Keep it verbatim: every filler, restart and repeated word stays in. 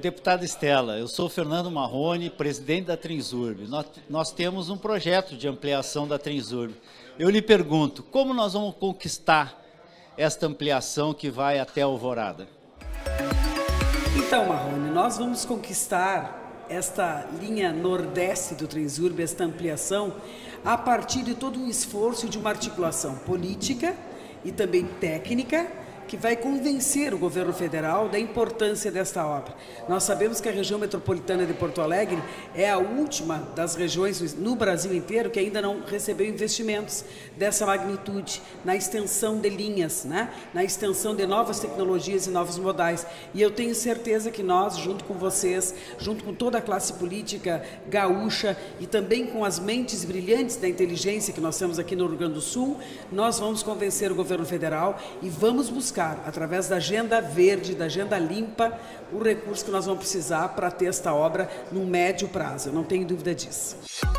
Deputada Estela, eu sou Fernando Marrone, presidente da Transurb. Nós, nós temos um projeto de ampliação da Transurb. Eu lhe pergunto, como nós vamos conquistar esta ampliação que vai até Alvorada? Então, Marrone, nós vamos conquistar esta linha nordeste do Transurb, esta ampliação, a partir de todo um esforço de uma articulação política e também técnica, que vai convencer o governo federal da importância desta obra. Nós sabemos que a região metropolitana de Porto Alegre é a última das regiões no Brasil inteiro que ainda não recebeu investimentos dessa magnitude na extensão de linhas, né? Na extensão de novas tecnologias e novos modais. E eu tenho certeza que nós, junto com vocês, junto com toda a classe política gaúcha e também com as mentes brilhantes da inteligência que nós temos aqui no Rio Grande do Sul, nós vamos convencer o governo federal e vamos buscar através da agenda verde, da agenda limpa, o recurso que nós vamos precisar para ter esta obra no médio prazo. Eu não tenho dúvida disso.